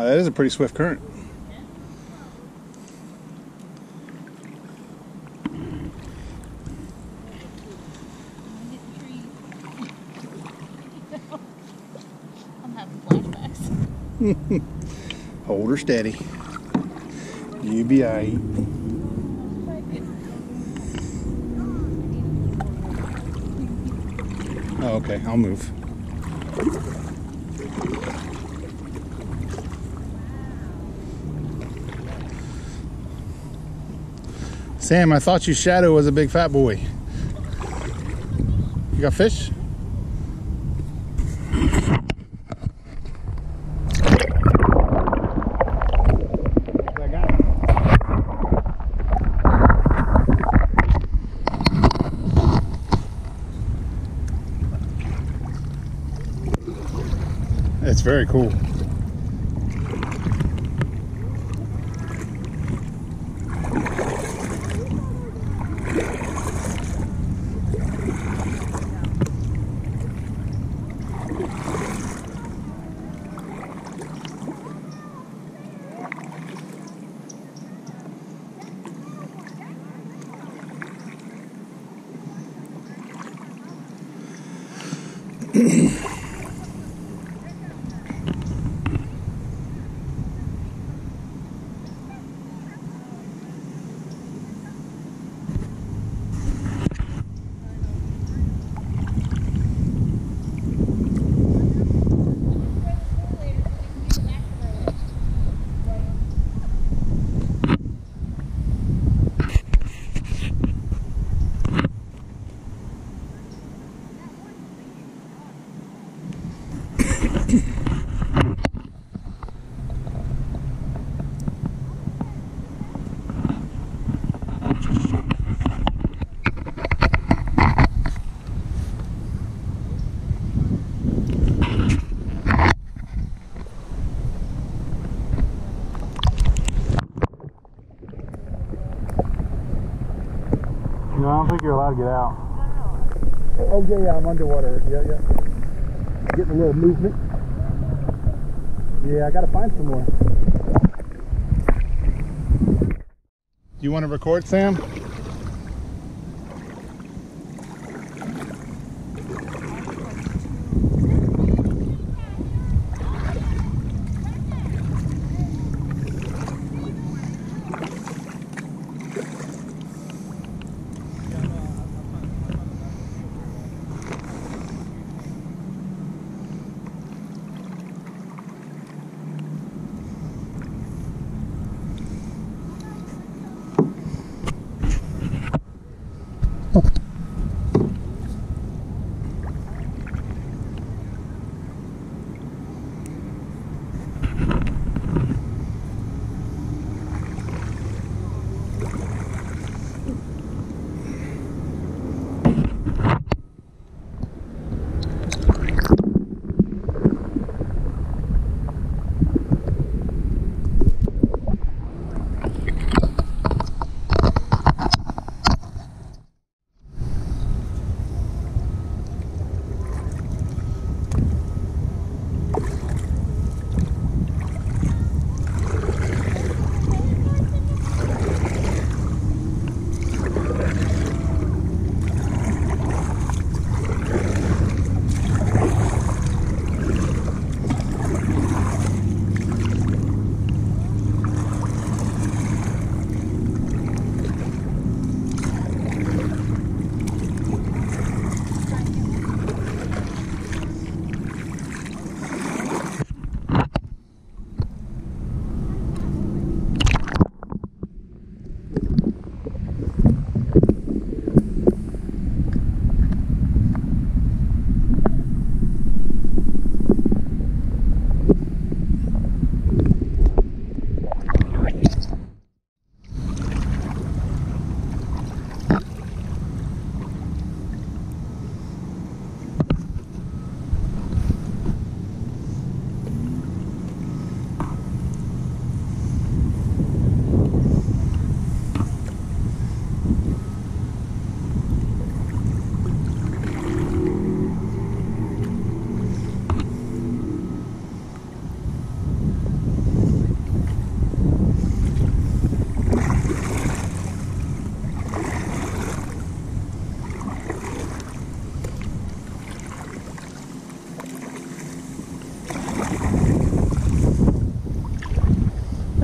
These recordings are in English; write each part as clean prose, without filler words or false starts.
That is a pretty swift current. I'm having flashbacks. Hold her steady. You be alright. Oh, okay, I'll move. Sam, I thought you Shadow was a big fat boy. You got fish? It's very cool. No, I don't think you're allowed to get out. Oh yeah, I'm underwater. Yeah. Getting a little movement. Yeah, I gotta find some more. Do you want to record, Sam?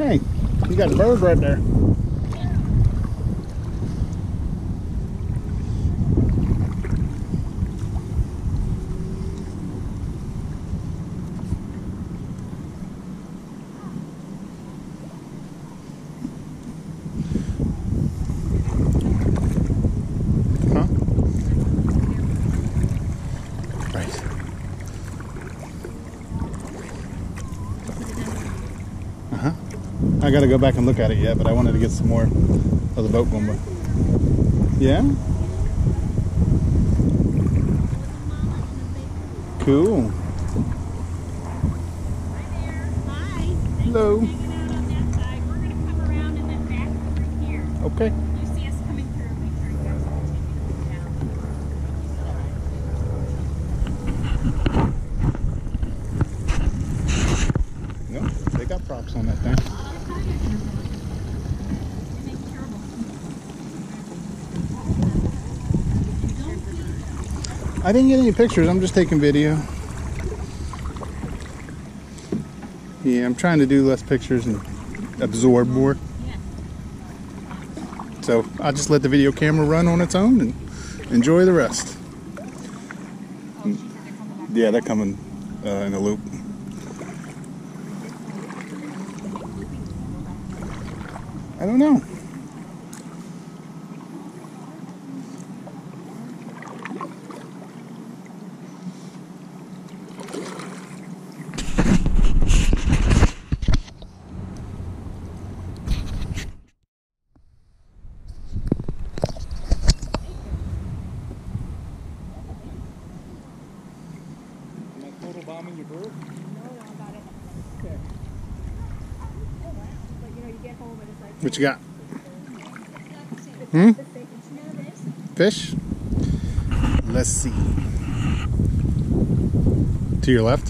Hey, you got a bird right there. Huh? Right. Uh-huh. I gotta go back and look at it yet, but I wanted to get some more of the boat going by. Yeah? Cool. Hello. Okay. You see us coming through, make sure you guys are taking it down. No, they got props on that thing. I didn't get any pictures, I'm just taking video. Yeah, I'm trying to do less pictures and absorb more. So I'll just let the video camera run on its own and enjoy the rest. Yeah, they're coming in a loop. I don't know. Bombing your bird? No, I got it. Okay. But you know, you get home and it's like... What you got? Fish? Let's see. To your left?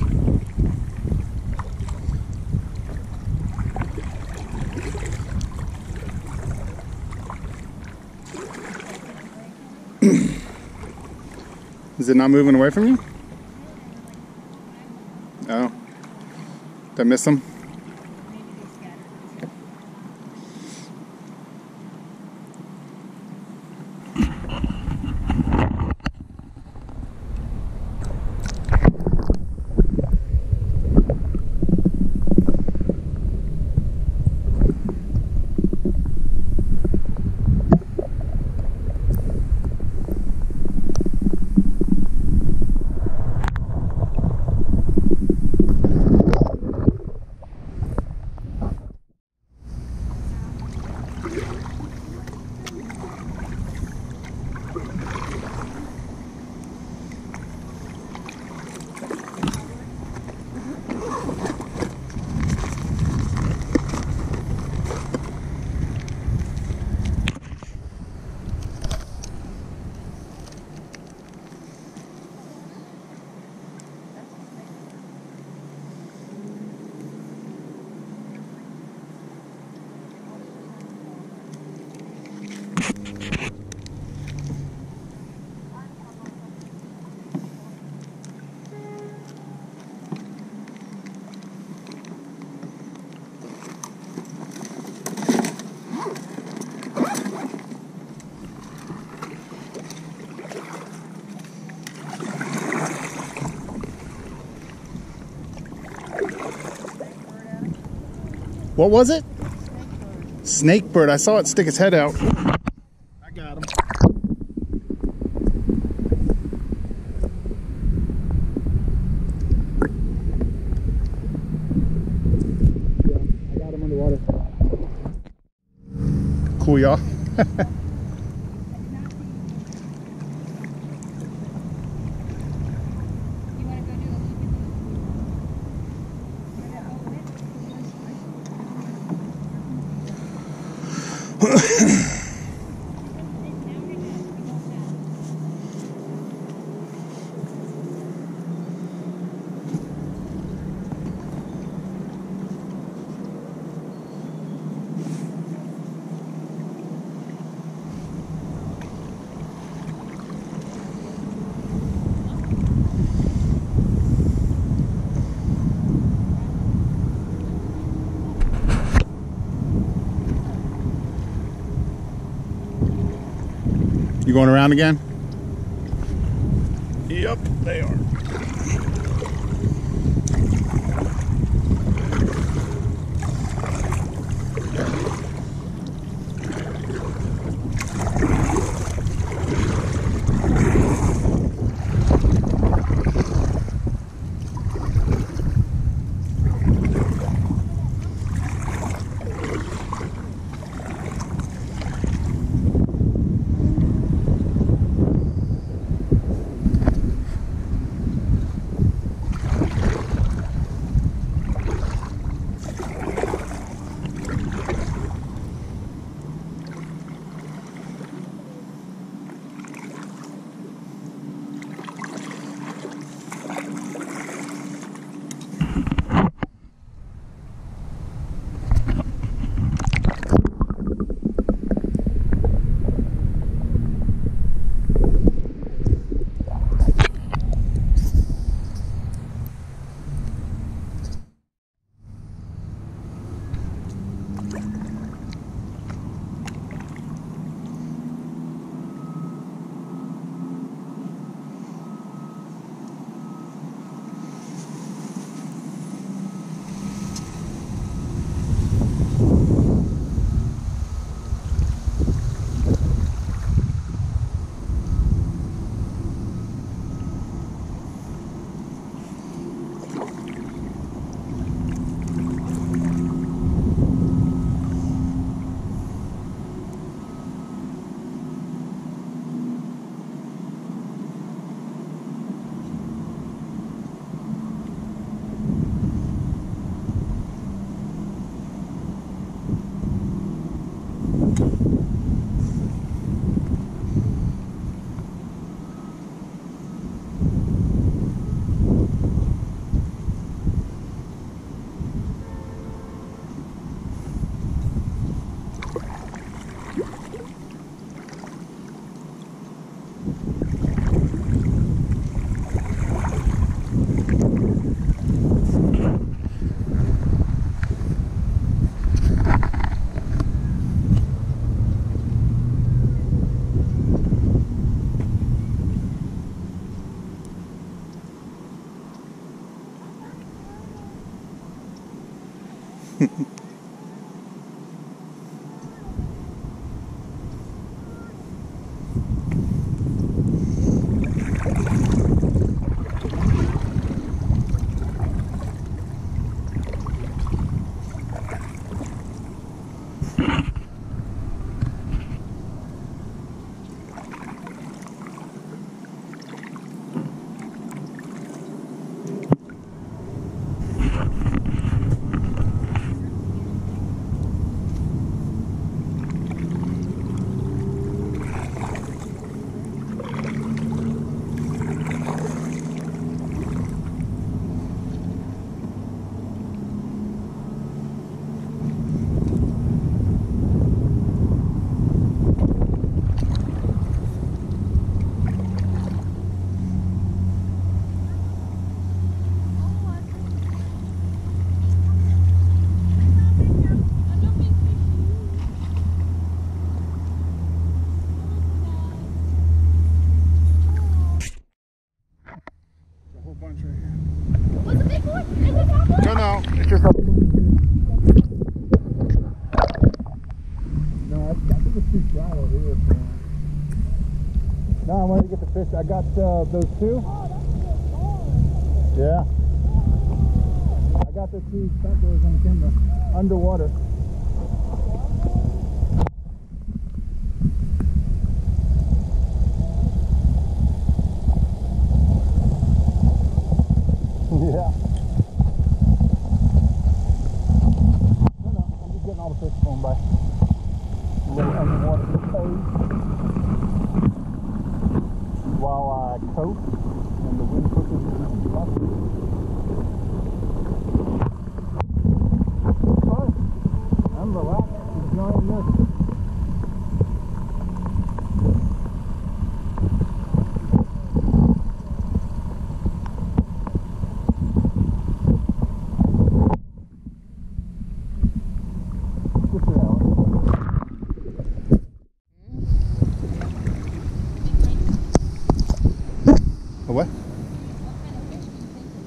Is it not moving away from you? Oh. Did I miss them? What was it? Snake bird. I saw it stick its head out. I got him. Yeah, I got him underwater. Cool, y'all. going around again? Yep, they are. No, I wanted to get the fish. I got those two. Yeah. I got the two sunflowers on camera. Underwater. Yeah. No, I'm just getting all the fish going by. A little underwater pose while I coast and the wind pushes me. Fun. I'm relaxed, enjoying this.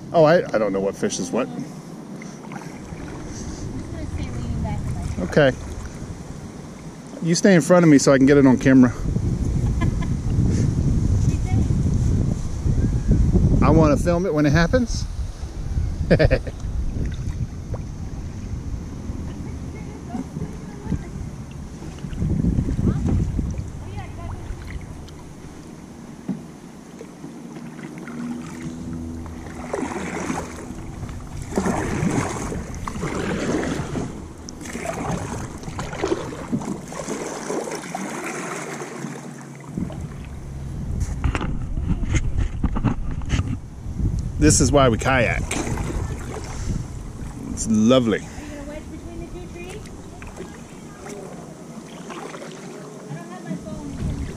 Oh, I don't know what fish is what. I'm just gonna stay leaning back in my chair. Okay. You stay in front of me so I can get it on camera. I want to film it when it happens. This is why we kayak. It's lovely. Are you gonna wedge between the two trees? I don't have my phone.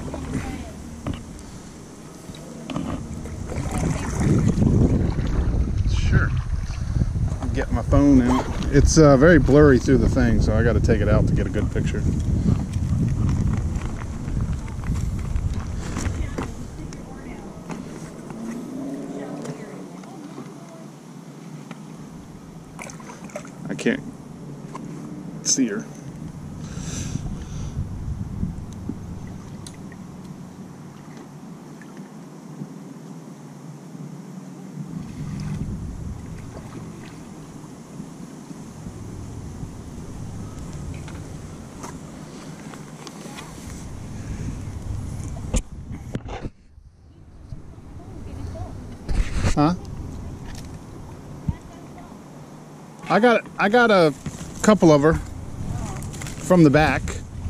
Sure. I'll get my phone out. It's very blurry through the thing, so I got to take it out to get a good picture. I can't see her. Huh? I got a couple of her from the back.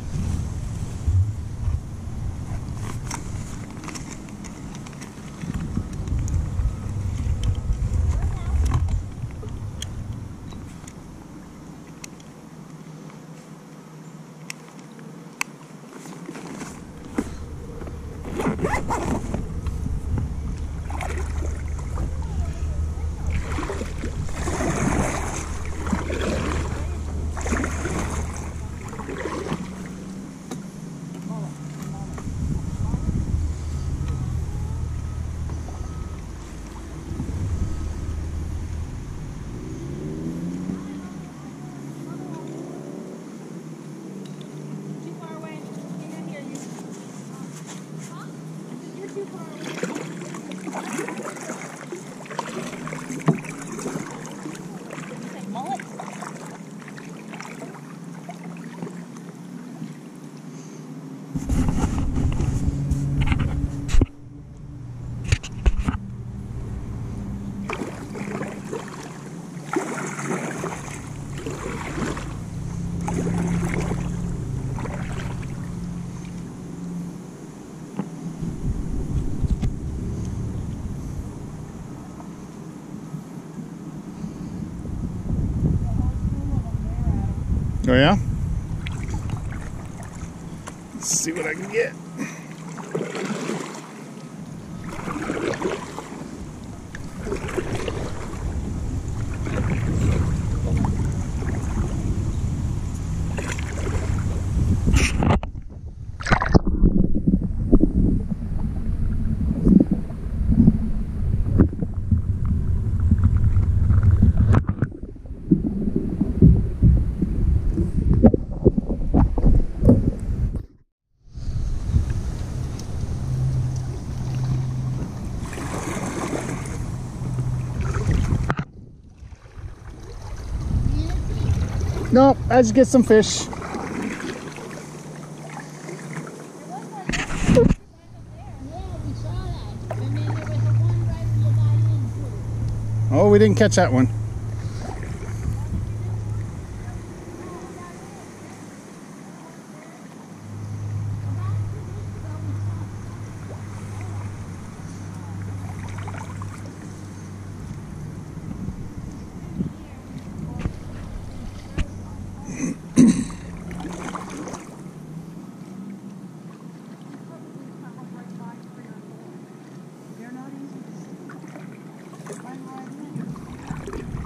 Too far away. Can't hear you. You're too far away. You said mullet? Oh yeah? Let's see what I can get. Nope, I just get some fish. Yeah, we saw that. And then there was the one right when you got in, too. Oh, we didn't catch that one. They're not easy to see.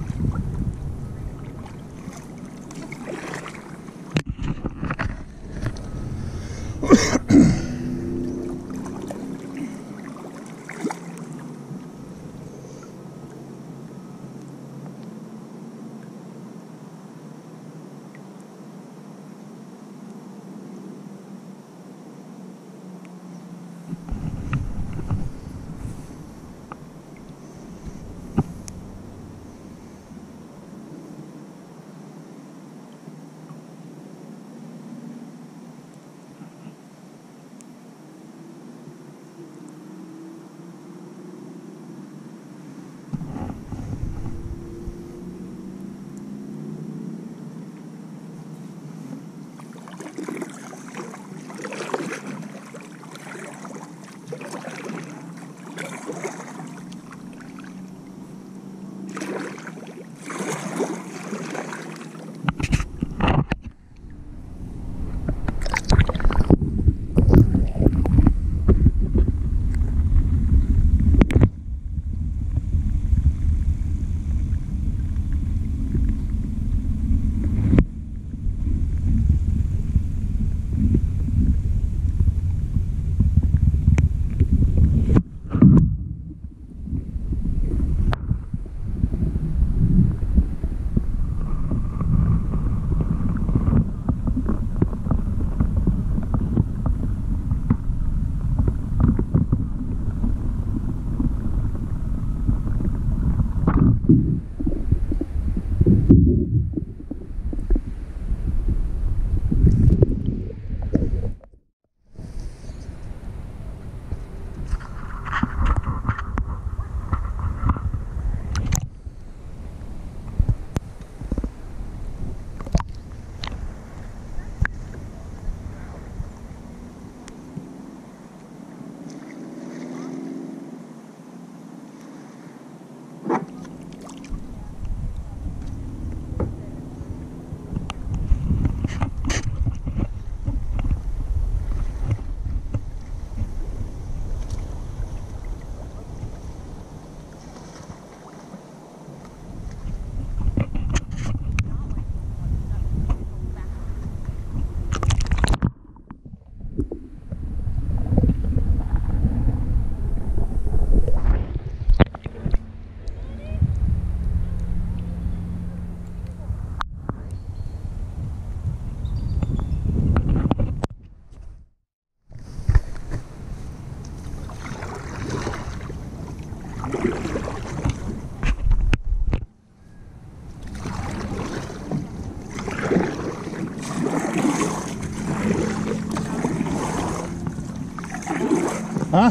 Huh?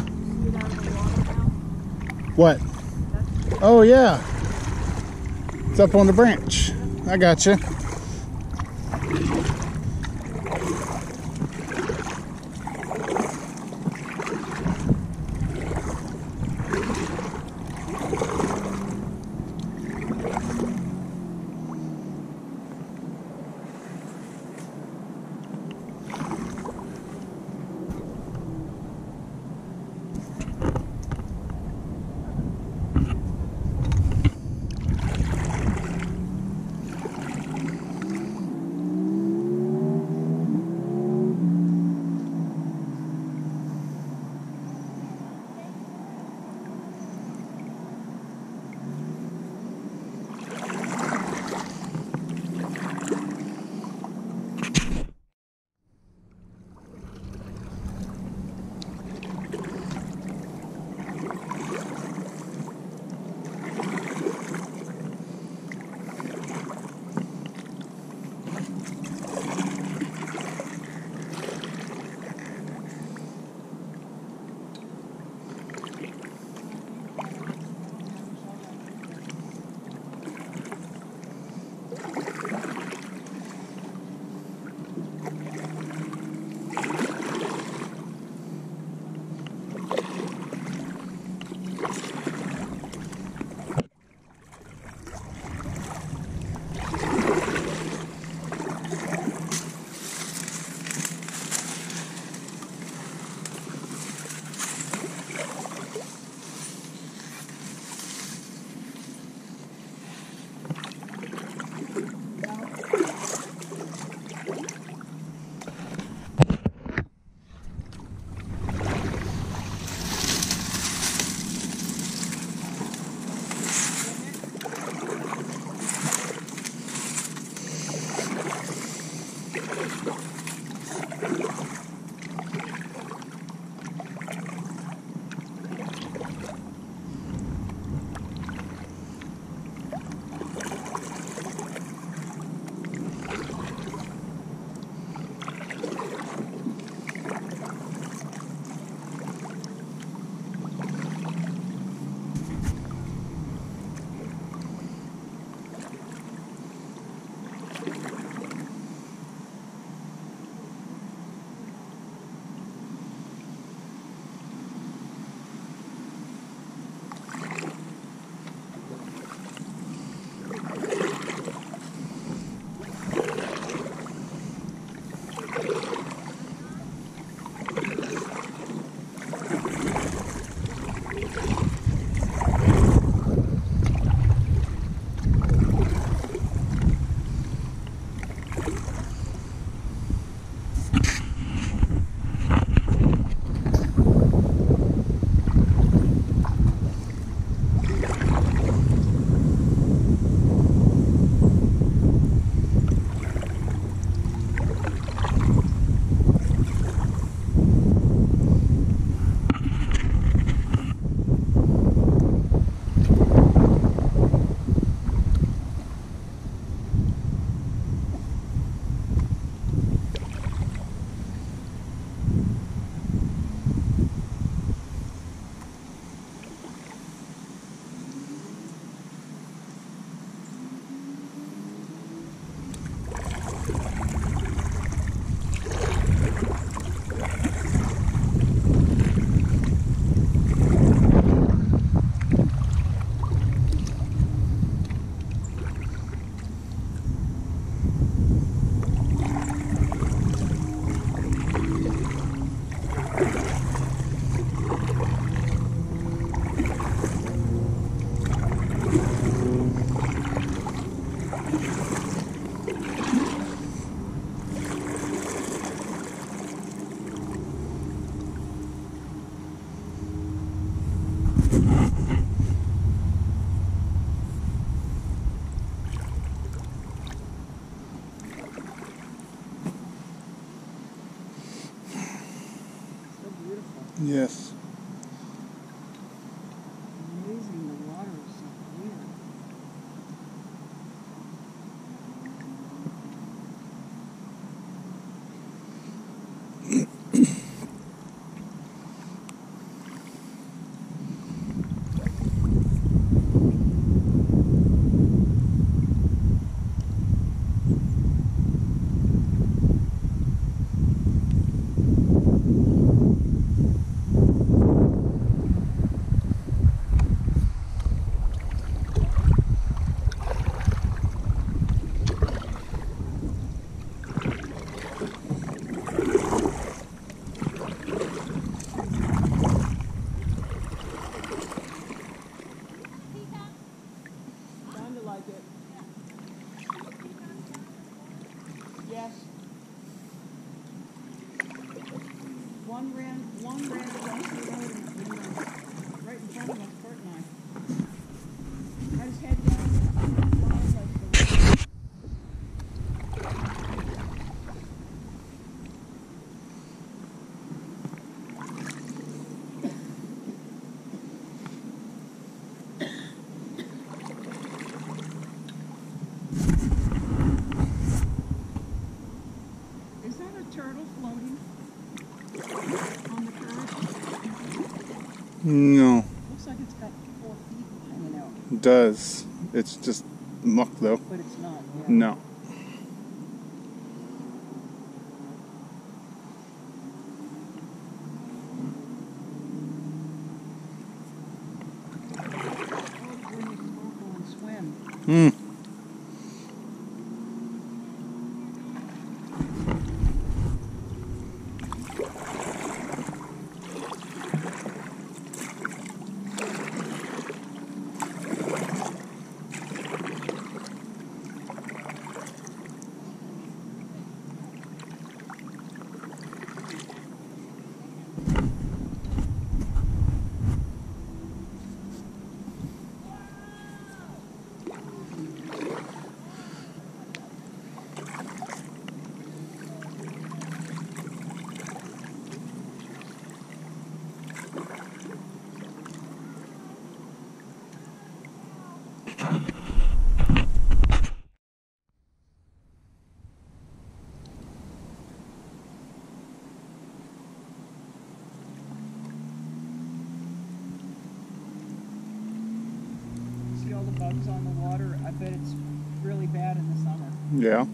What? Oh yeah. It's up on the branch. I got you. One ran across the road and right in front of us, Kurt and I. I just head down the wildlife. Is that a turtle floating on the current? No, Looks like it's got 4 feet hanging out, it does. It's just muck though. but it's not. Yeah. No. Oh, when you snorkel and swim. Hmm. See all the bugs on the water? I bet it's really bad in the summer. Yeah.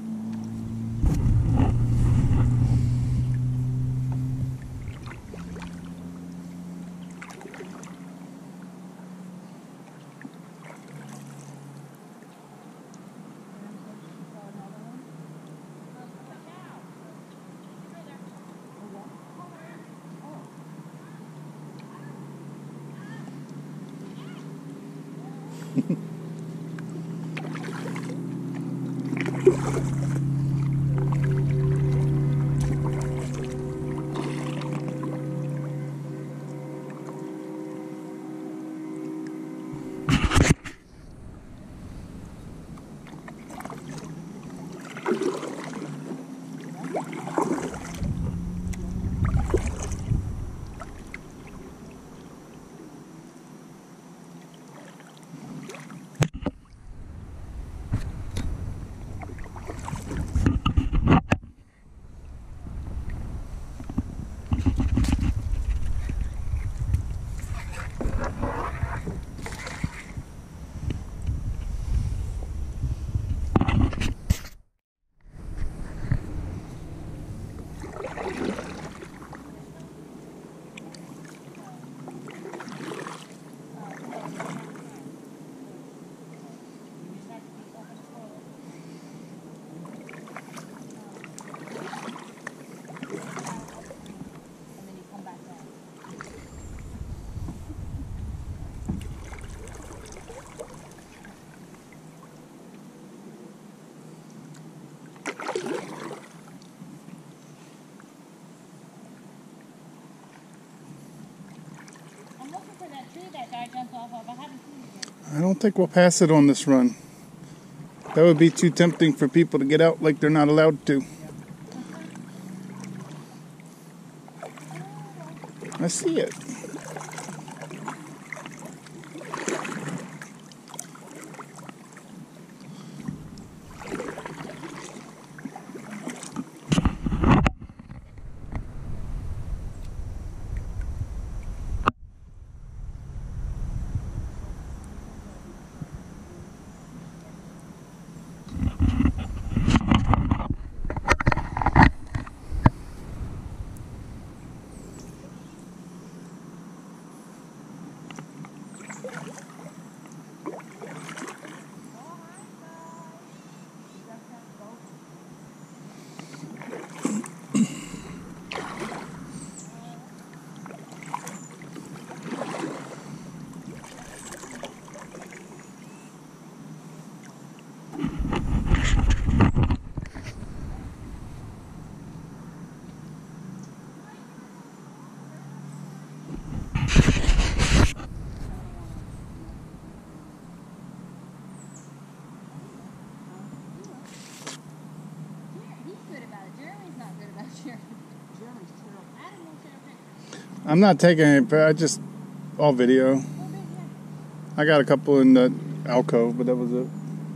That guy jumped off of. I haven't seen it yet. I don't think we'll pass it on this run. That would be too tempting for people to get out like they're not allowed to. I see it. I'm not taking it, but I just all video. I got a couple in the alcove, but that was it.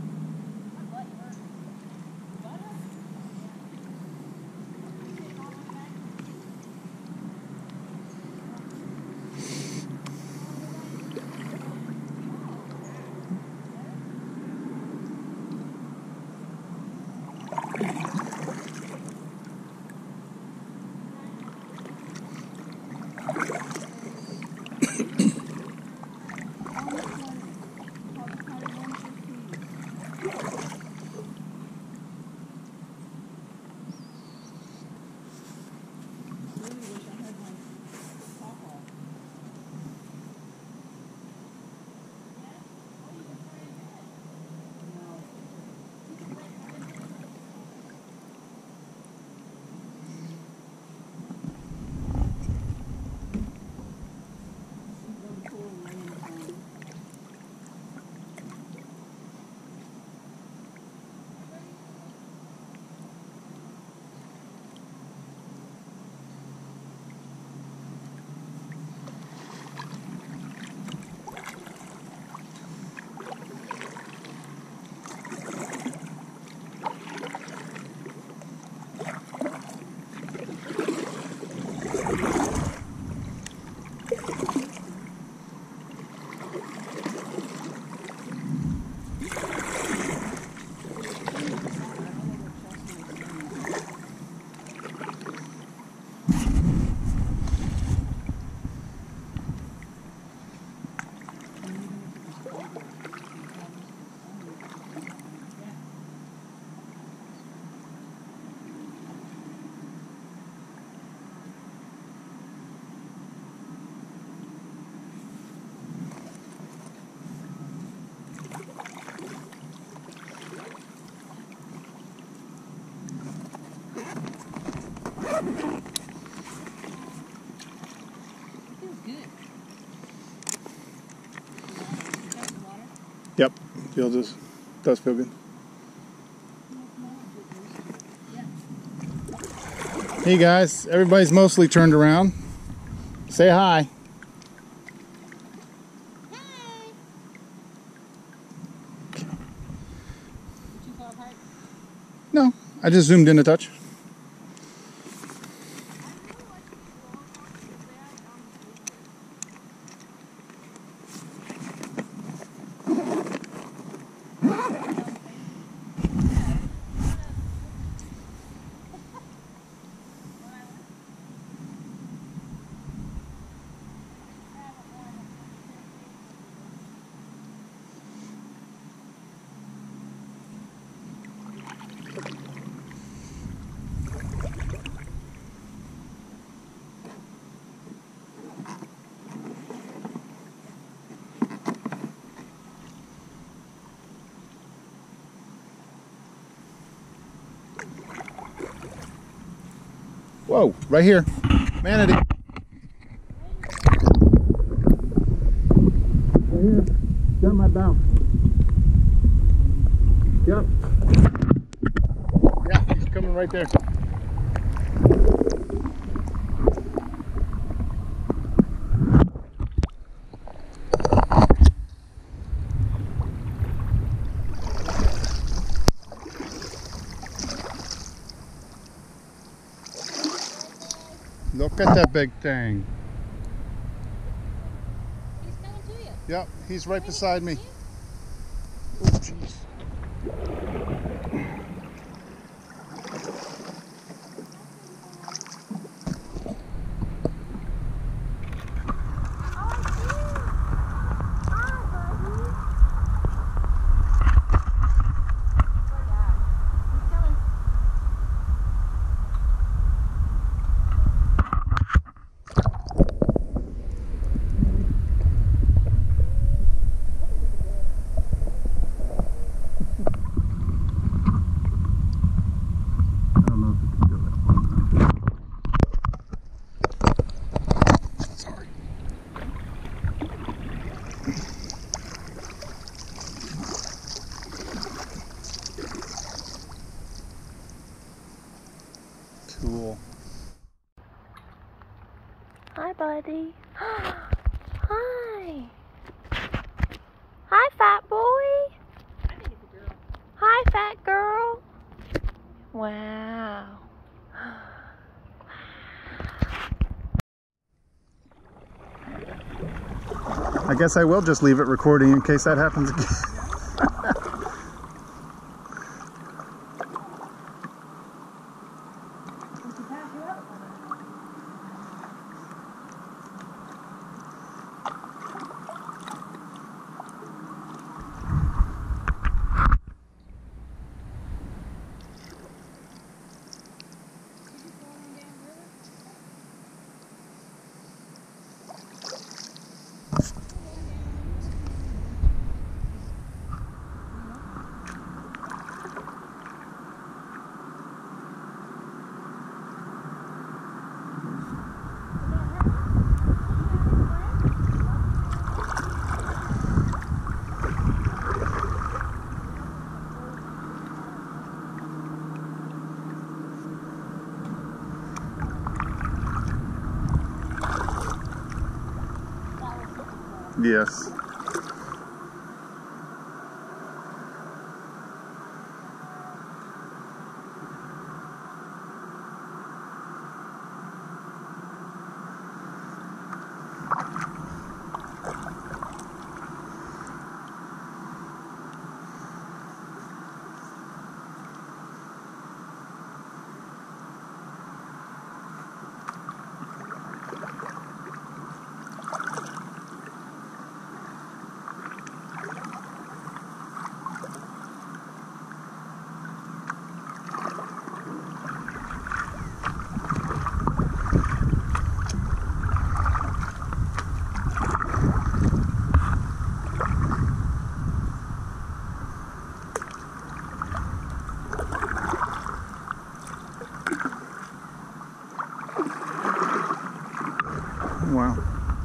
Yep, does feel good. Hey guys, everybody's mostly turned around. Say hi. Hi. Too far apart? No, I just zoomed in a touch. Whoa, right here. Manatee. Right here. Got my bow. Yep. Yeah, he's coming right there. Look at that big thing. He's coming to you. Yep, he's right beside me. Oh, jeez. buddy. Hi. Hi, fat boy. I think it's a girl. Hi, fat girl. Wow. I guess I will just leave it recording in case that happens again. Yes. Wow.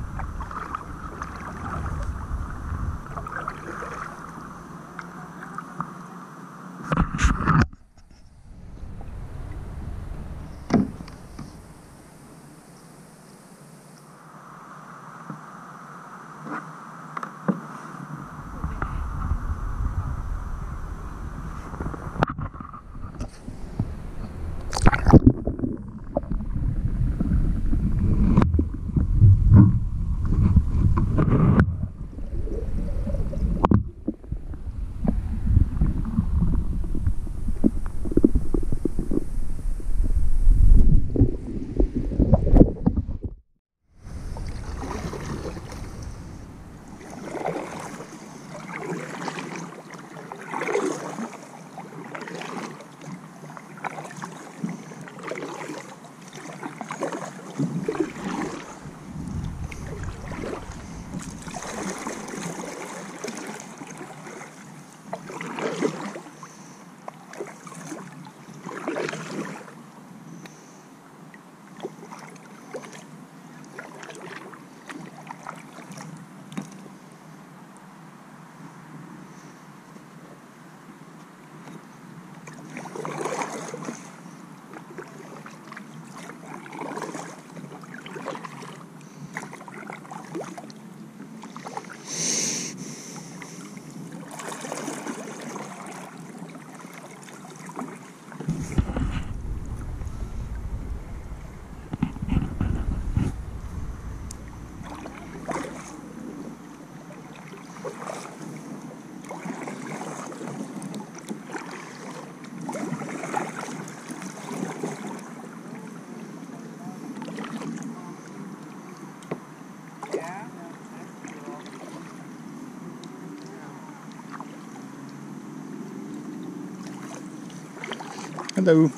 Hello.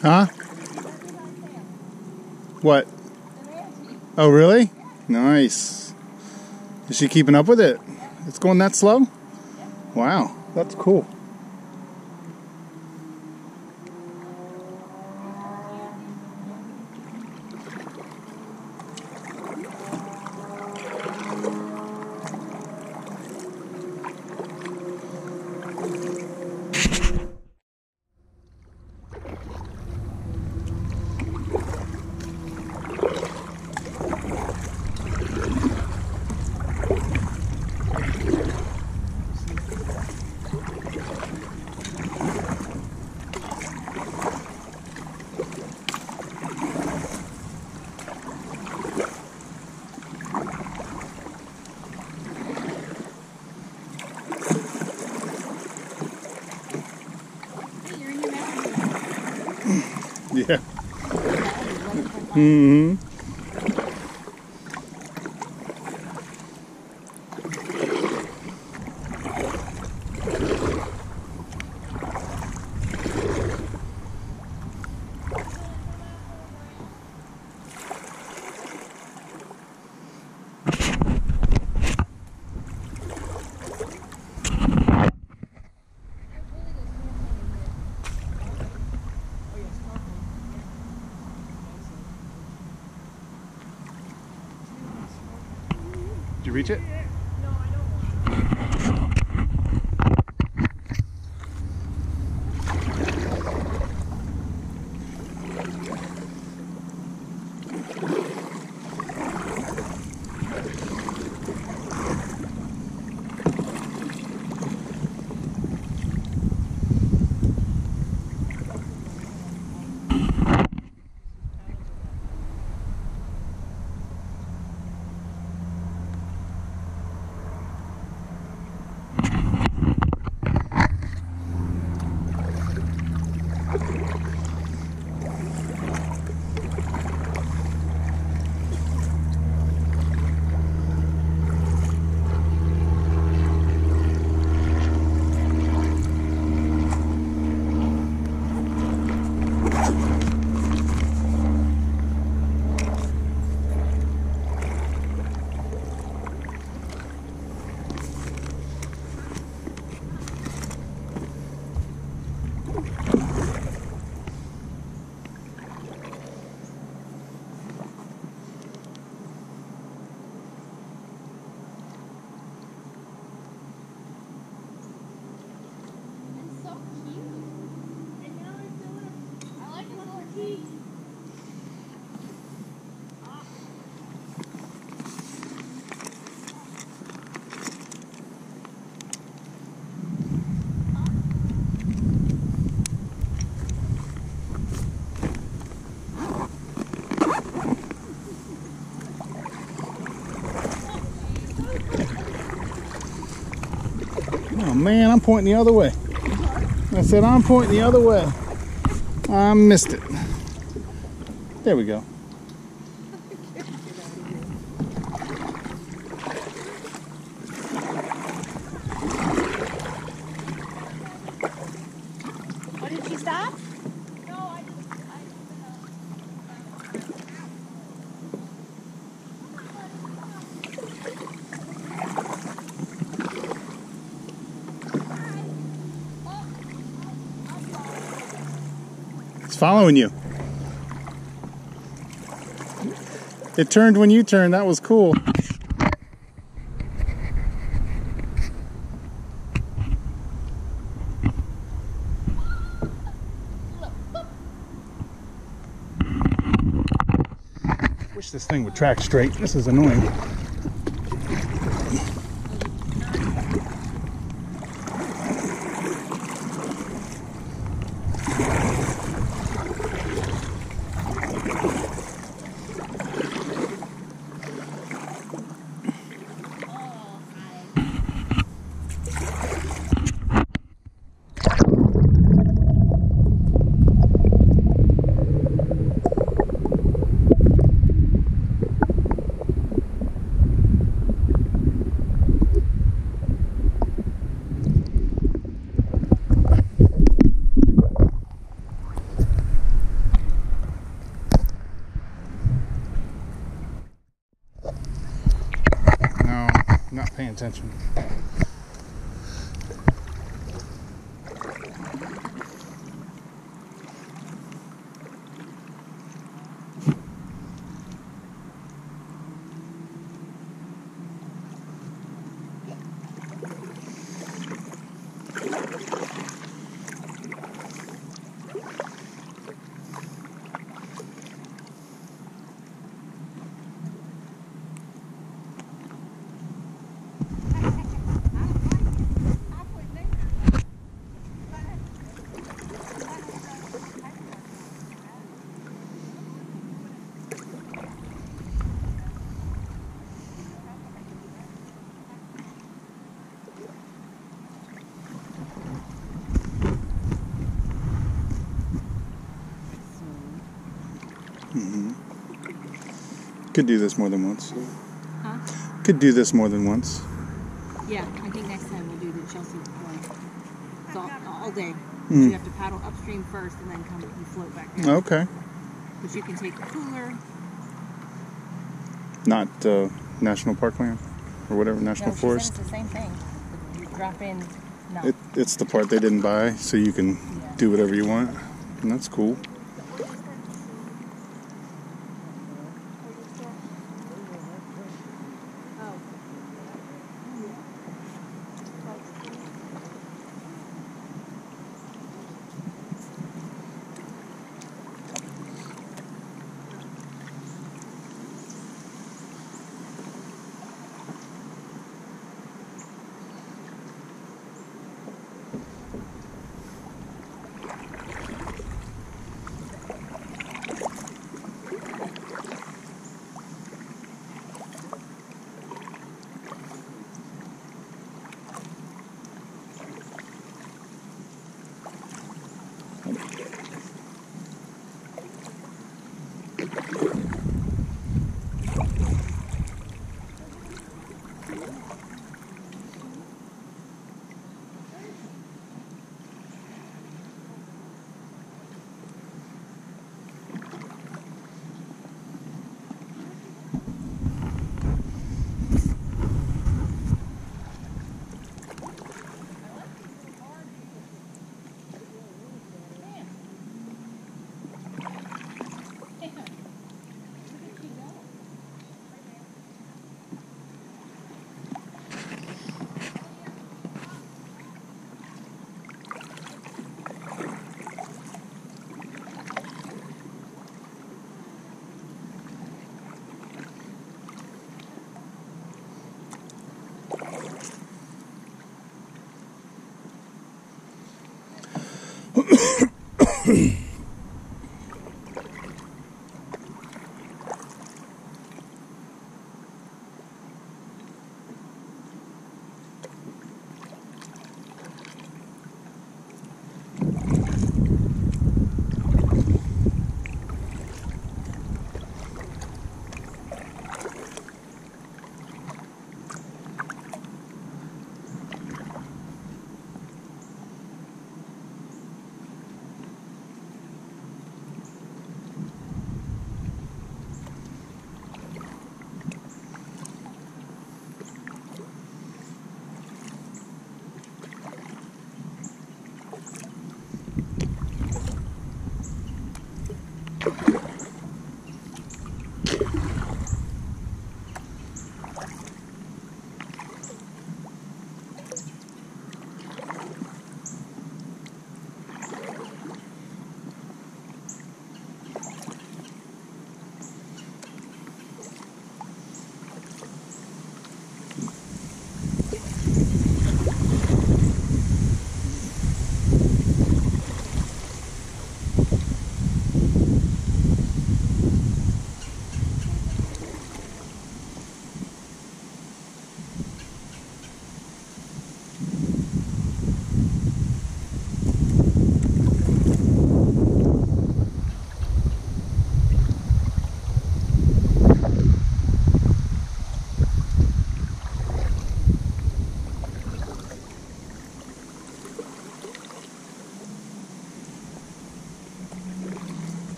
Huh? What? Oh, really? Nice. Is she keeping up with it? It's going that slow? Wow, that's cool. Yeah. Mm-hmm. Did you reach it? No, I don't want to. Oh man, I'm pointing the other way. I said I'm pointing the other way. I missed it. There we go. Oh, did she stop? It's following you. It turned when you turned. That was cool. Wish this thing would track straight. This is annoying. attention. Could do this more than once. Huh? Could do this more than once. Yeah, I think next time we'll do the Chelsea one. It's all day. Mm. You have to paddle upstream first and then come and float back down. Okay. But you can take the cooler. Not National Park land or whatever, National Forest. It's the same thing. You drop in. No. It's the part they didn't buy, so you can do whatever you want. And that's cool.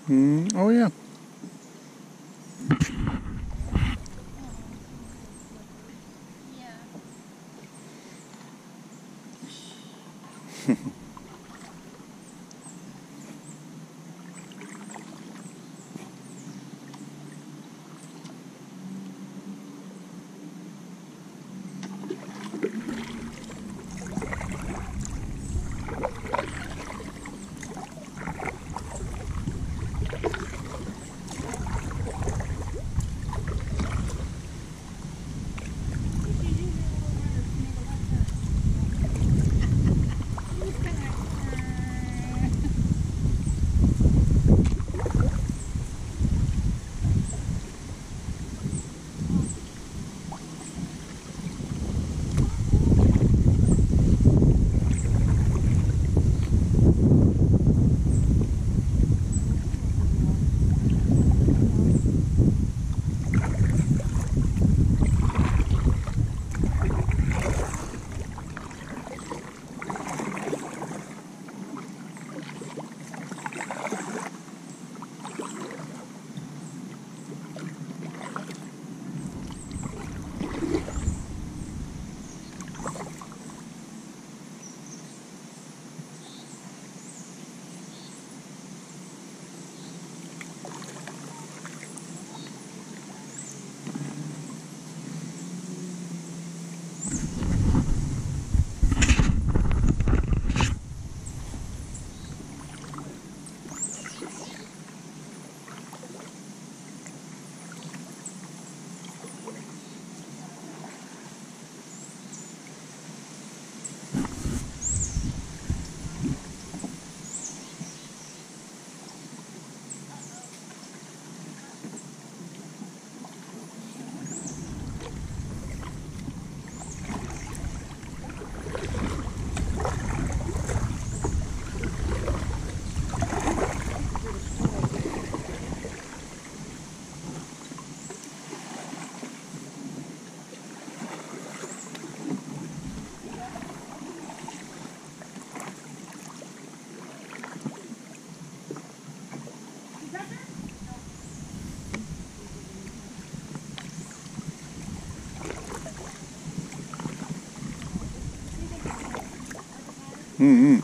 Oh yeah. Mm-hmm.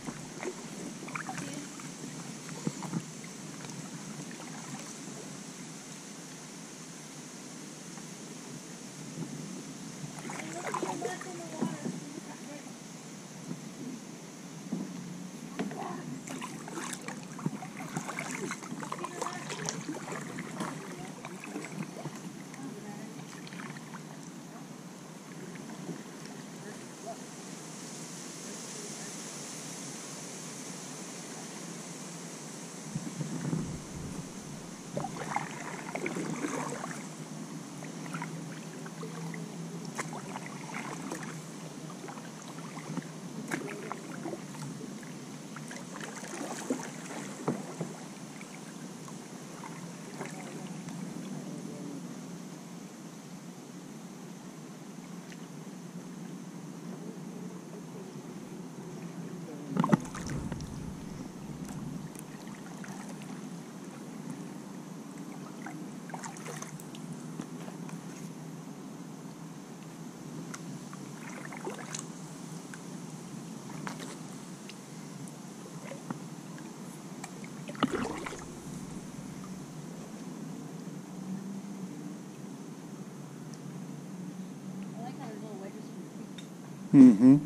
Mm-hmm.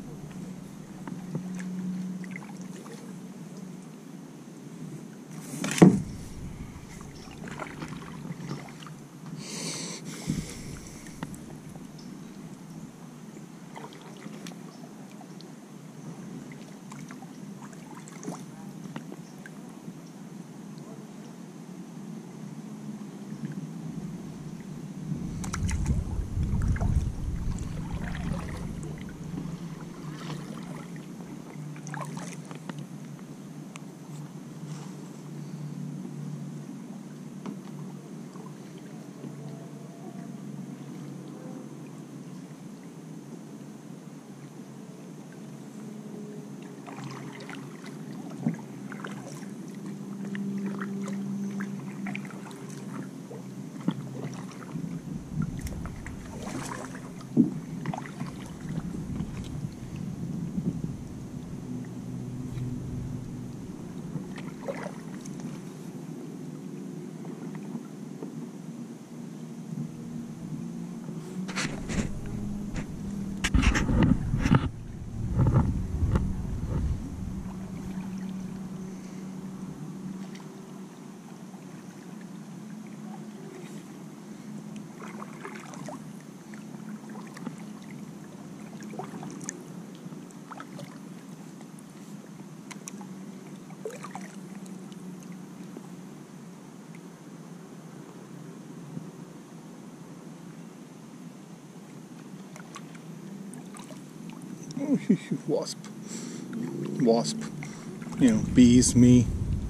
Wasp. Wasp. You know, bees, me.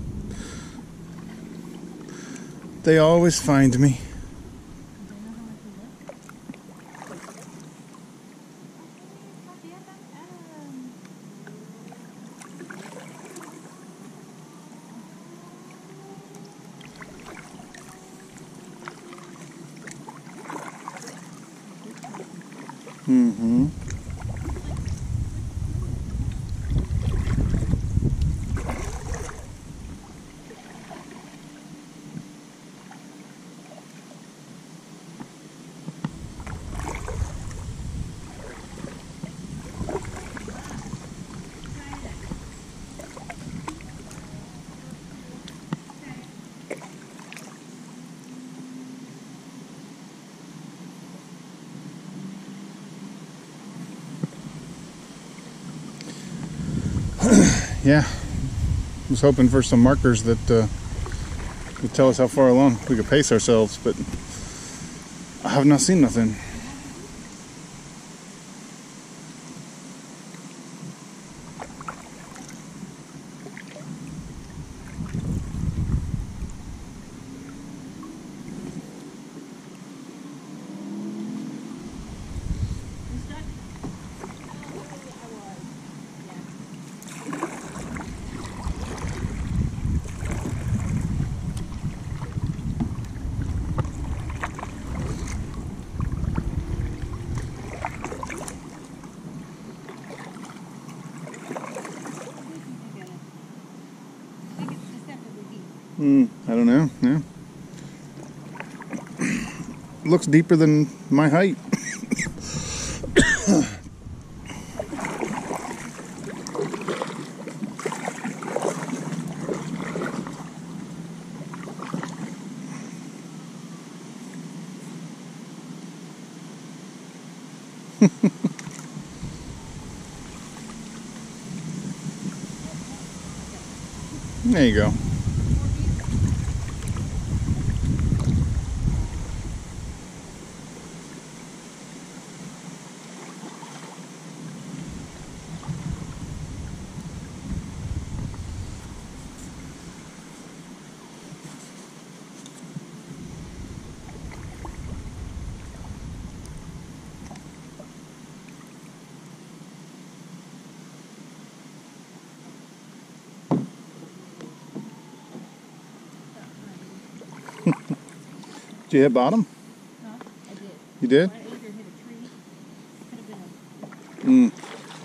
They always find me. Mm-hmm. Yeah, I was hoping for some markers that would tell us how far along we could pace ourselves, but I have not seen nothing. I don't know. Yeah. Looks deeper than my height. There you go. Did you hit bottom? No, I did. You did? I either hit a tree. Could have been a...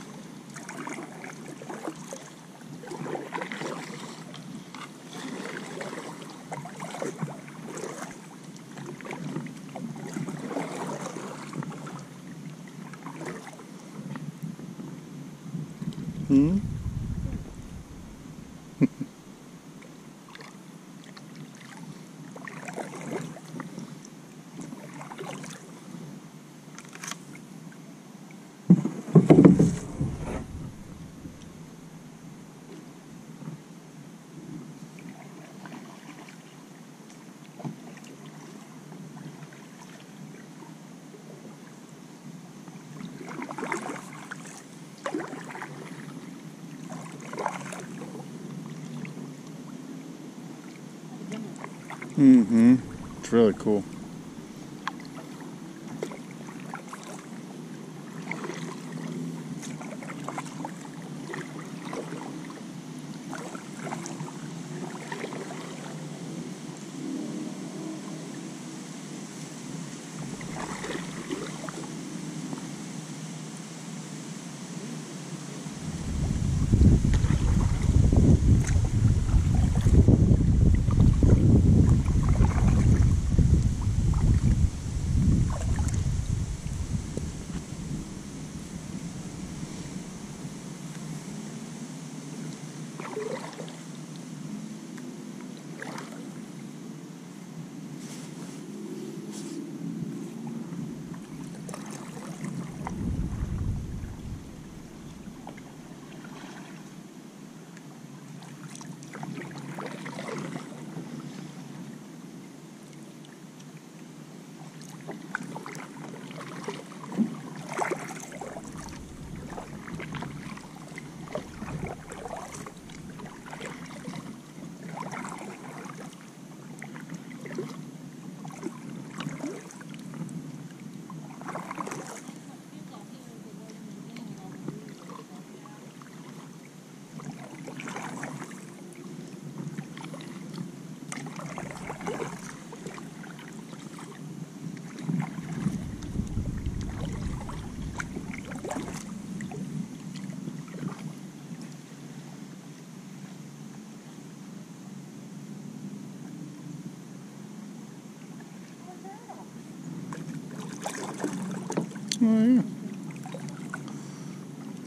It's really cool.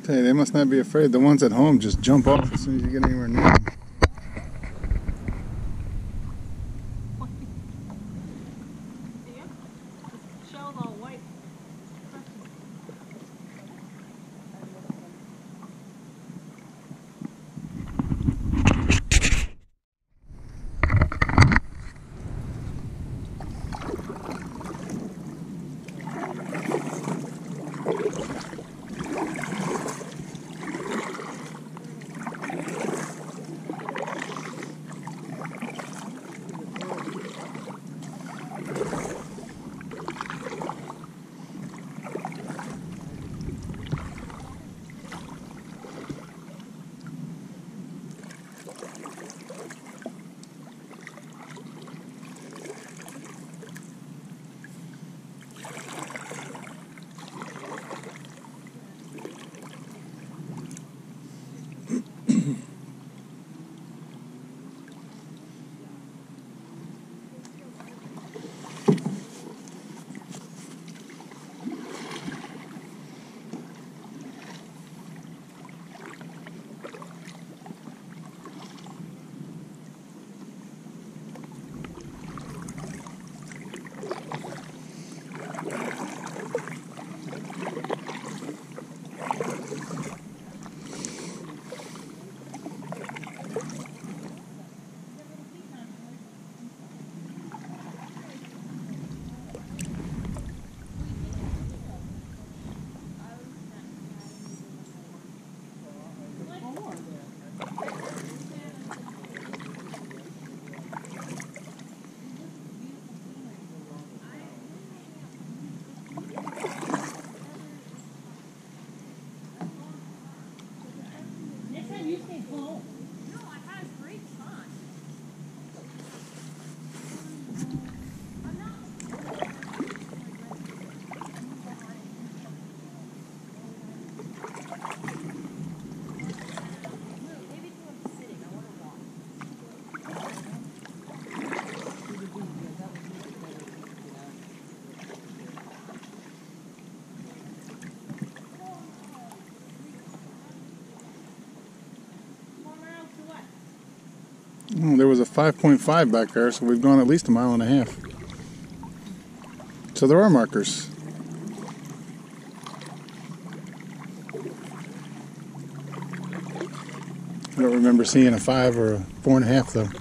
Hey, they must not be afraid. The ones at home just jump off as soon as you get anywhere near them. Shell's all white. Oh, there was a 5.5 back there, so we've gone at least a mile and a half. So there are markers. I don't remember seeing a 5 or a 4.5 though.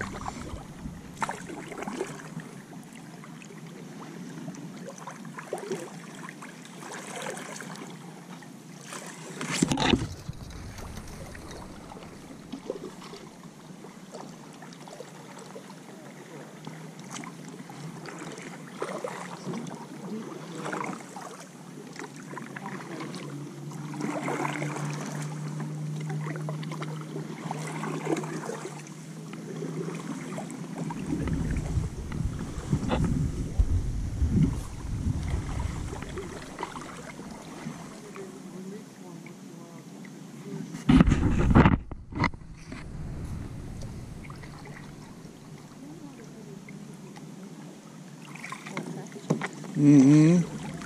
Mm-hmm.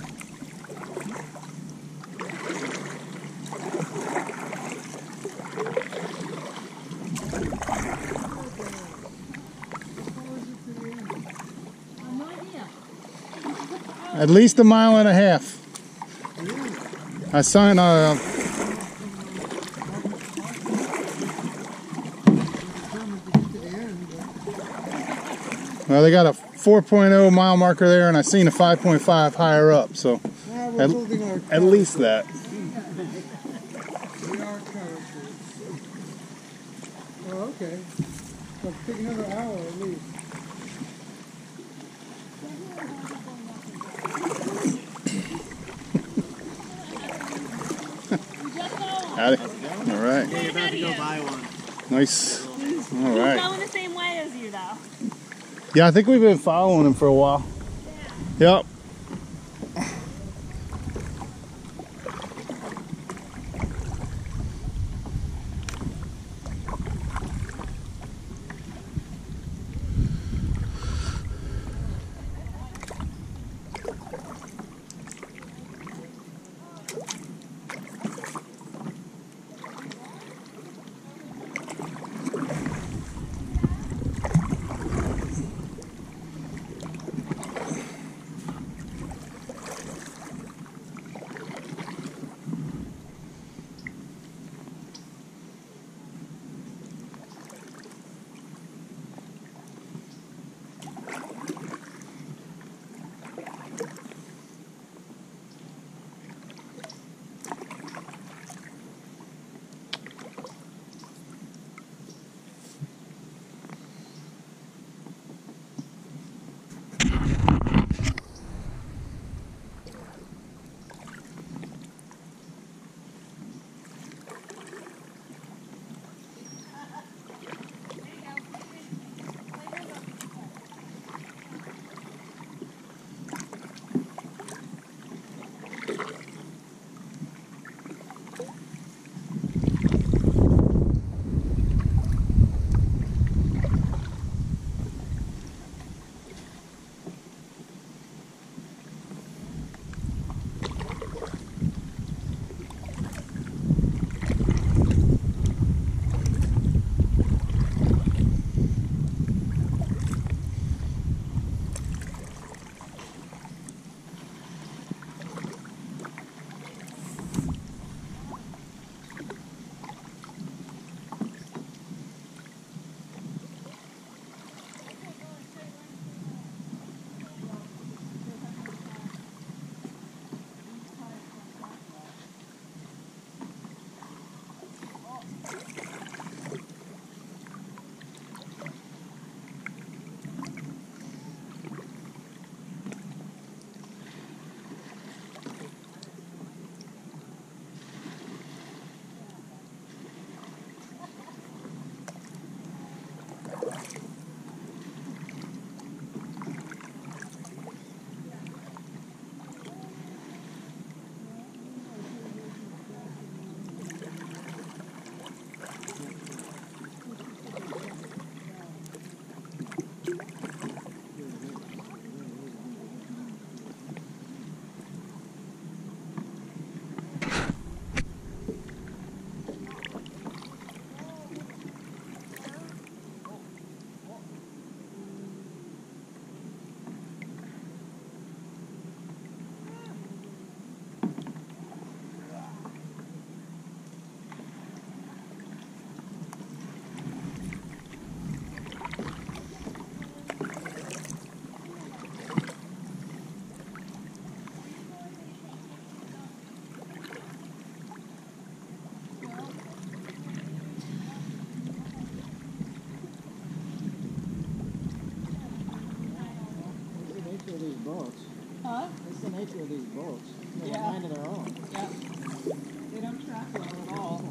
At least a mile and a half. I signed well, they got a 4.0 mile marker there, and I seen a 5.5 higher up, so at least that. Oh, okay. So it'll take another hour at least. Got it. All right. Yeah, you're about to go buy one. Nice. All He's right. going the same way as you, though. Yeah, I think we've been following him for a while. Yep. nature of these boats. They have Yeah. a mind of their own. Yeah. They don't track well at all.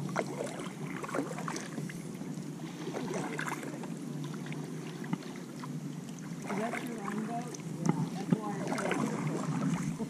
Is that your own boat? Yeah. That's why it's so beautiful.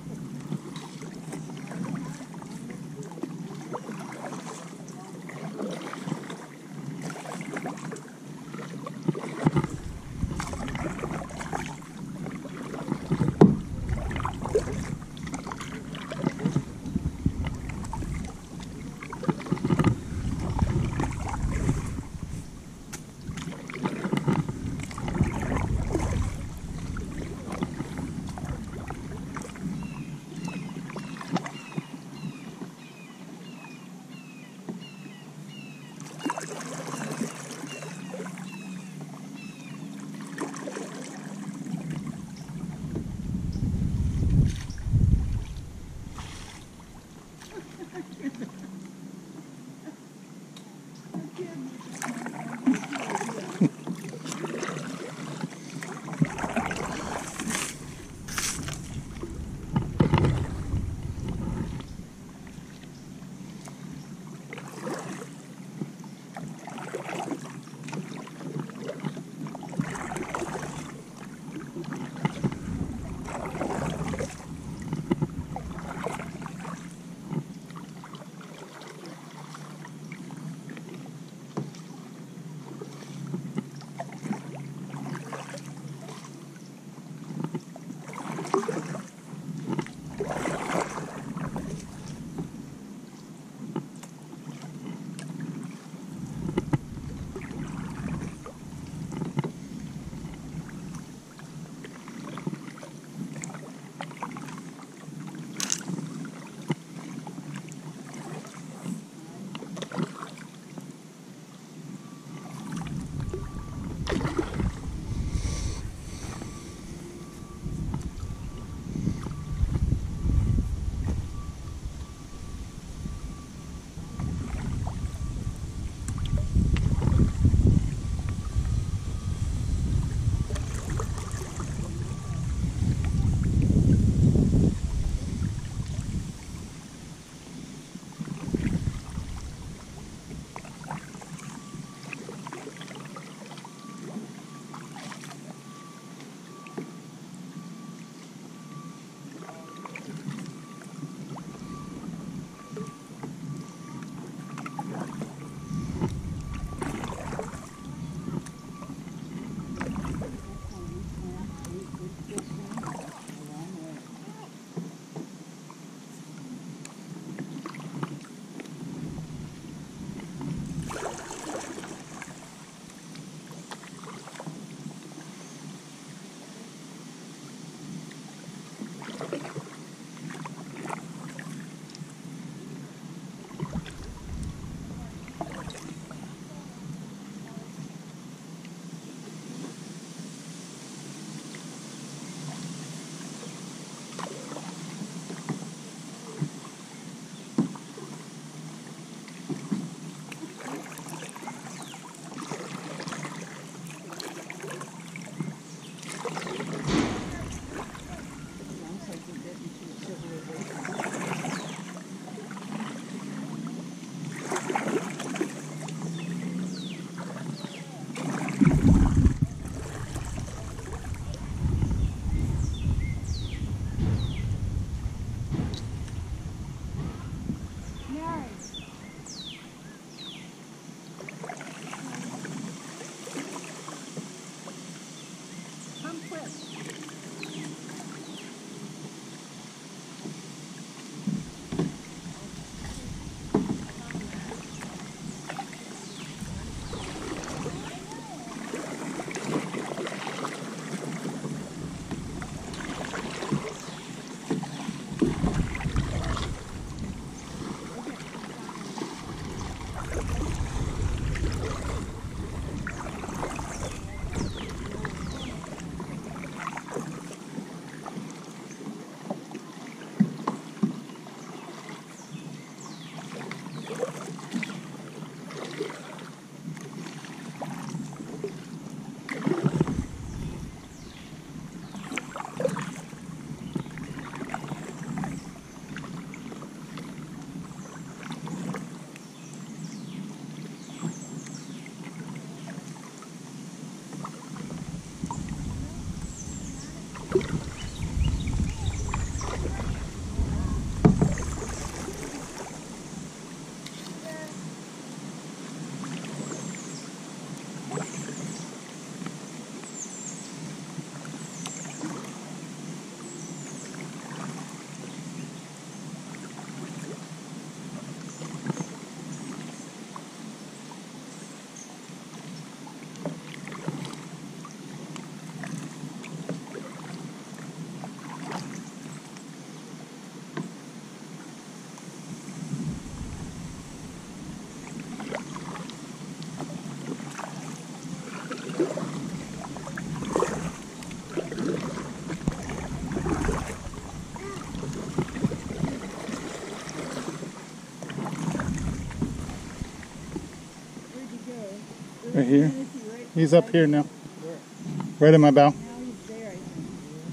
Right here. He's up here now. Right in my bow. Now he's there, I think.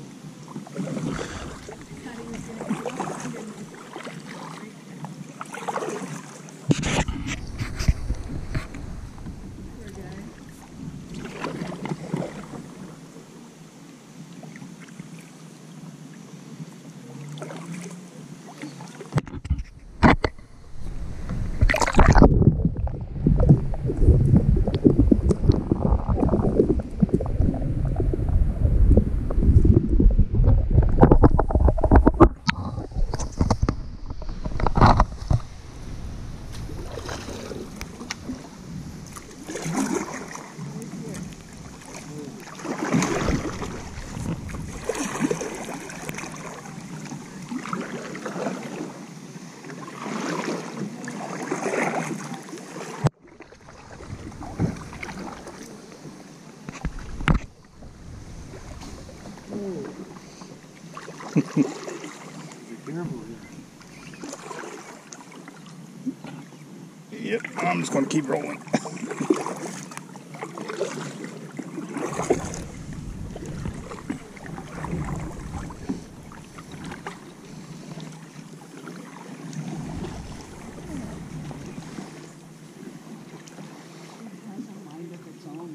Thought he was gonna come up underneath. Poor guy. Be careful here. Yep, I'm just going to keep rolling. It has a mind of its own.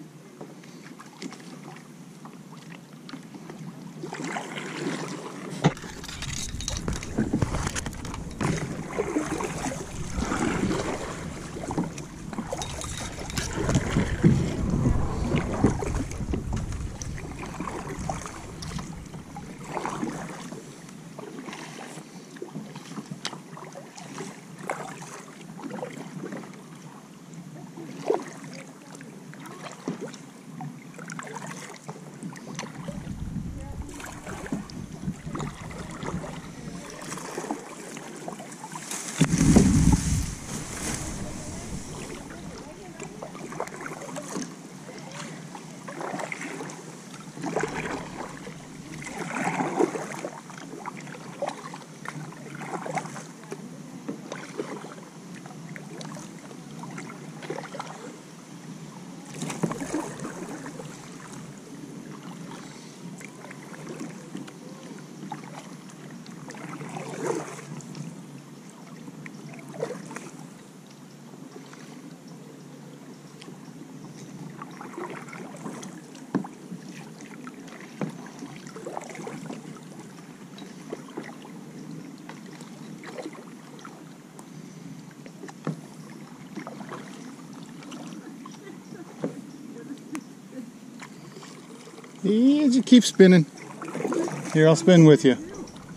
Yeah, just keep spinning. Here, I'll spin with you.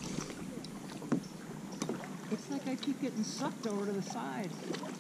It's like I keep getting sucked over to the side.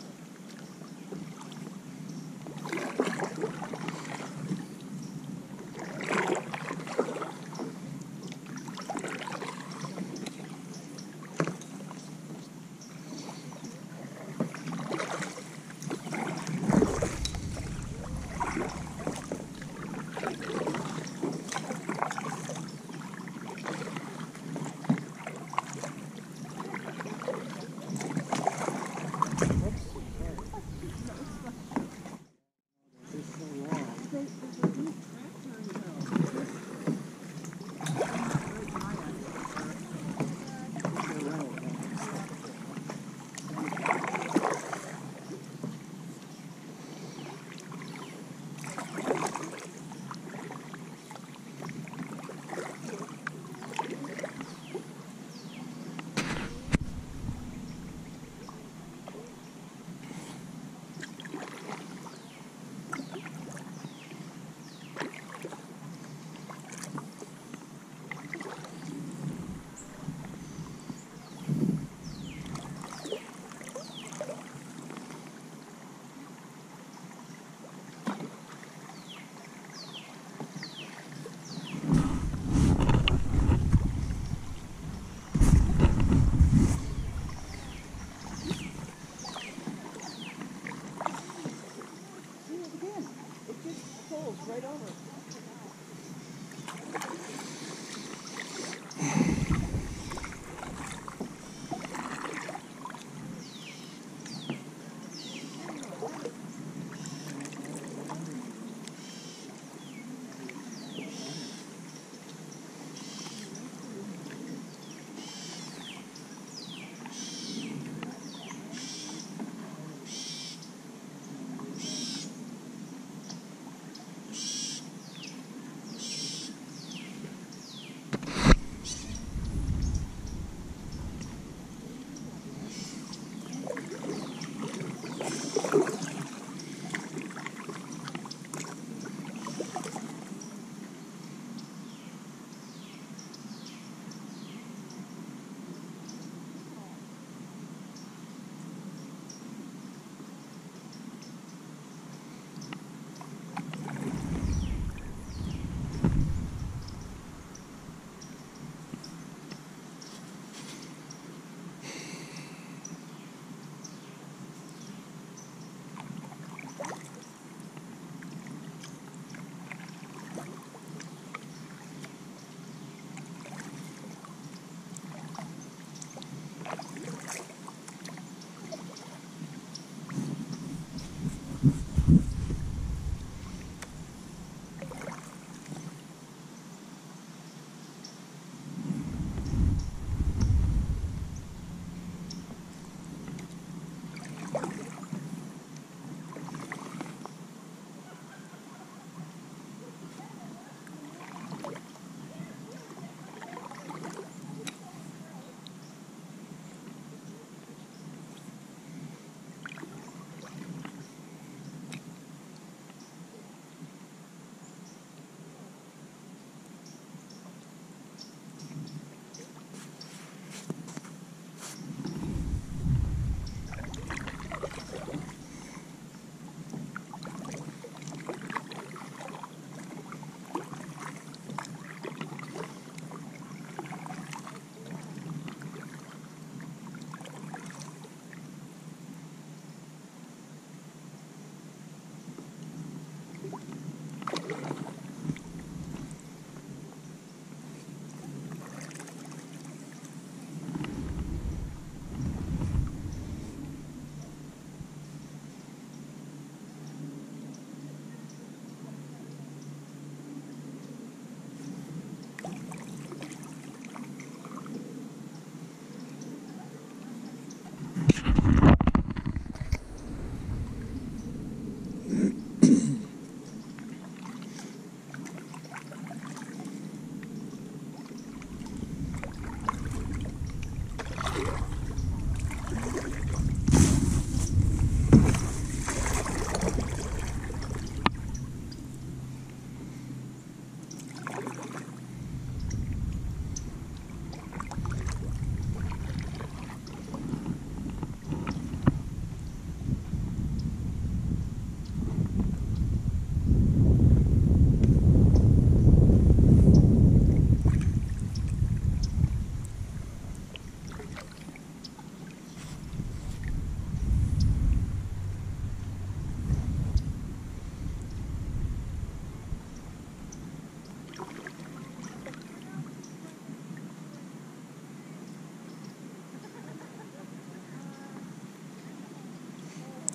Right over.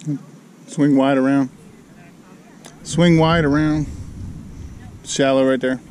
Swing wide around. Swing wide around. Shallow right there.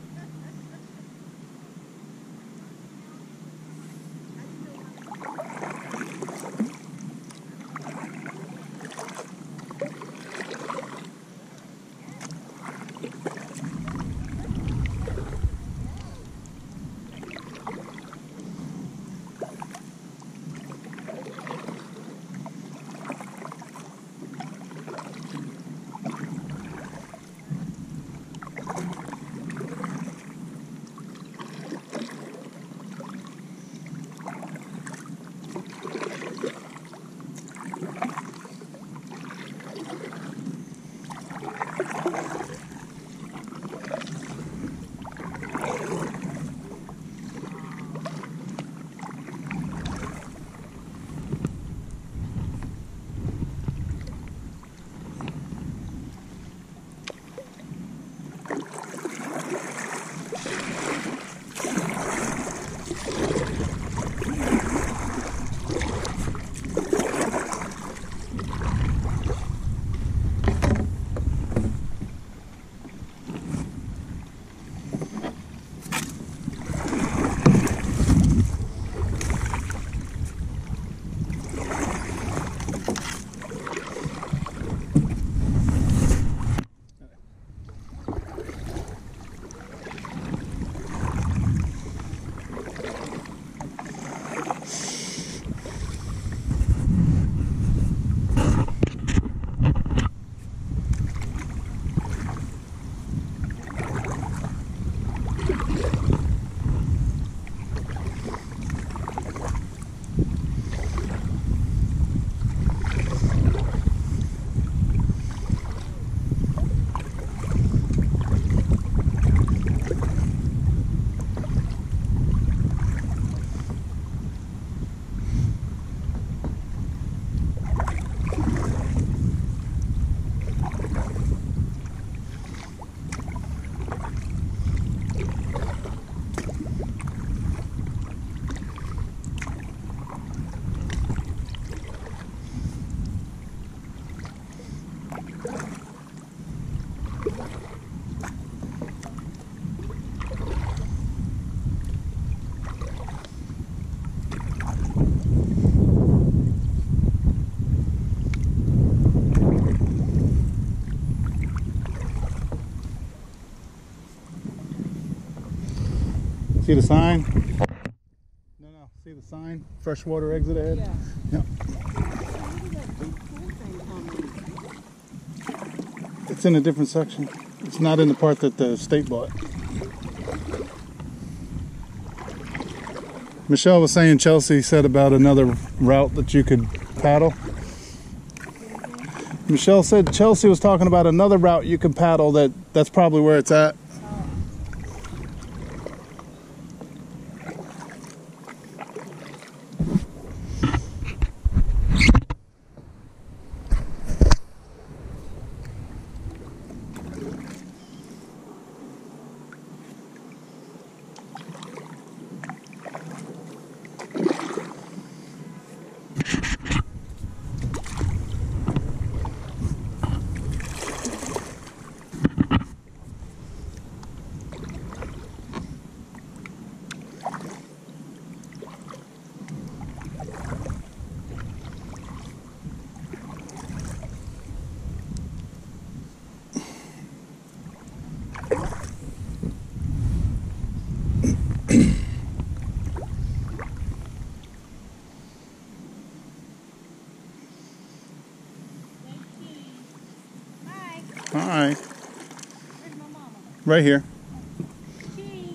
See the sign? No. See the sign? Freshwater exit ahead? Yeah. Yep. It's in a different section. It's not in the part that the state bought. Michelle was saying Chelsea said about another route that you could paddle. Michelle said Chelsea was talking about another route you could paddle that's probably where it's at. Hi. Where's my mama? Right here. Gee.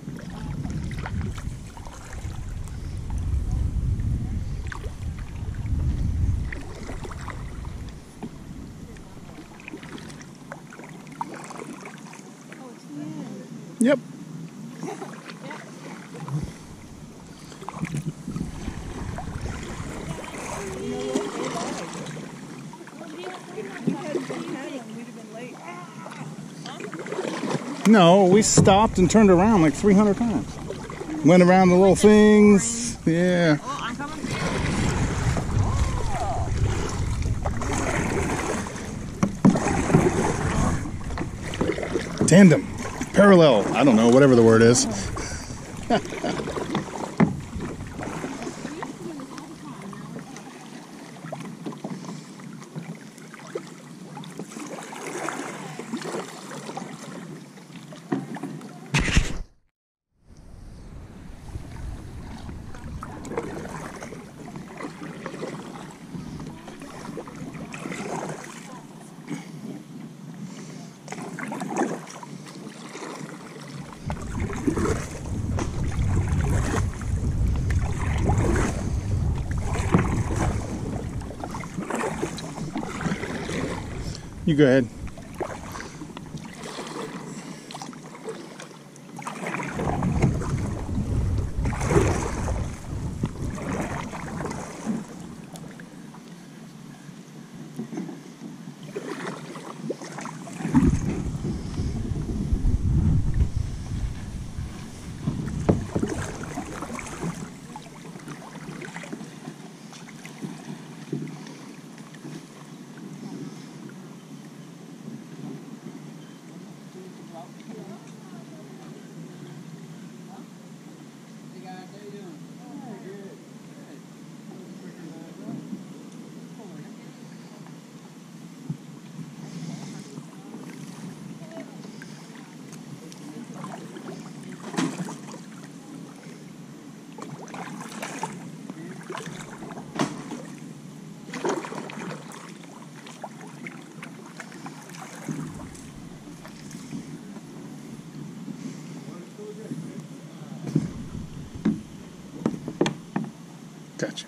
Oh, it's the end. Yep. No, we stopped and turned around like 300 times. Went around the little things. Yeah. Oh, I'm coming. Tandem. Parallel. I don't know, whatever the word is. You go ahead. Gotcha.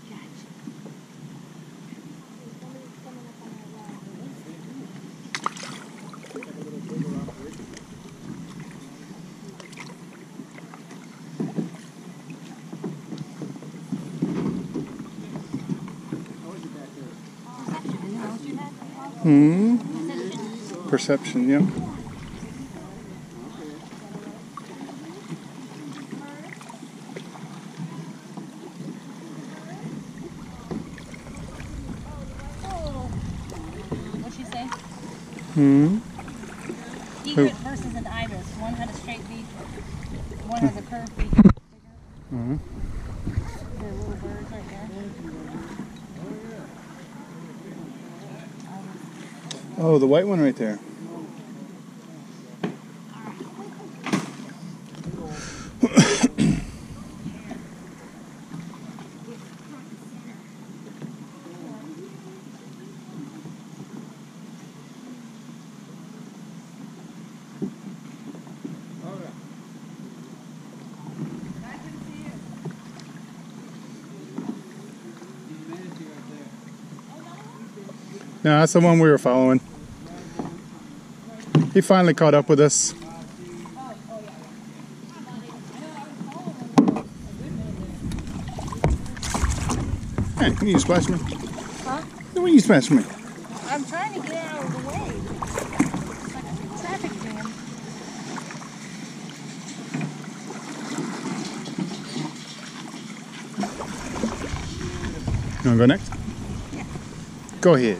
Perception, yep. Egret versus an ibis. One had a straight beak, one has a curved beak. They're little birds right there. Oh, the white one right there. No, that's the one we were following. He finally caught up with us. Hey, when you splash me? Huh? When you splash me? I'm trying to get out of the way. It's like a traffic jam. You want to go next? Yeah. Go ahead.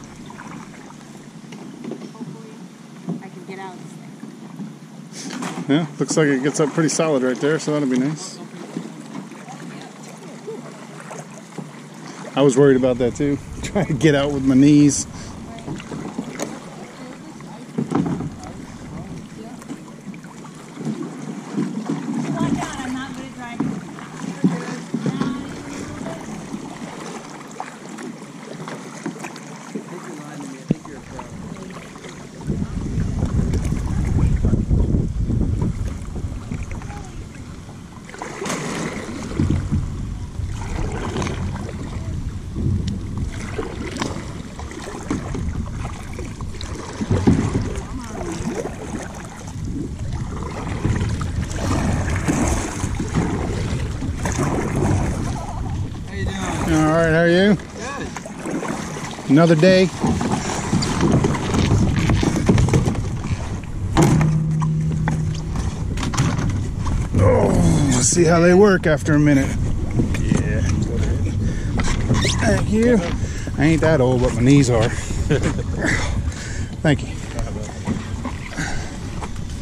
Hopefully I can get out of this thing. Yeah, looks like it gets up pretty solid right there, so that'll be nice. I was worried about that too. Trying to get out with my knees. Watch out, I'm not good at driving. Alright, how are you? Good. Another day. Oh, let's see how they work after a minute. Yeah, go ahead. Thank you. I ain't that old, but my knees are. Thank you.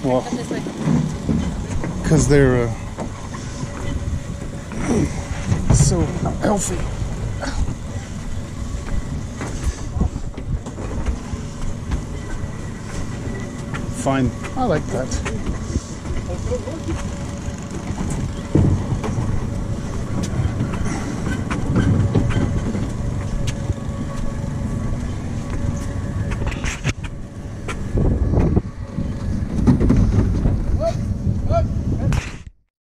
Well, Come this way. because they're so healthy. Fine. I like that.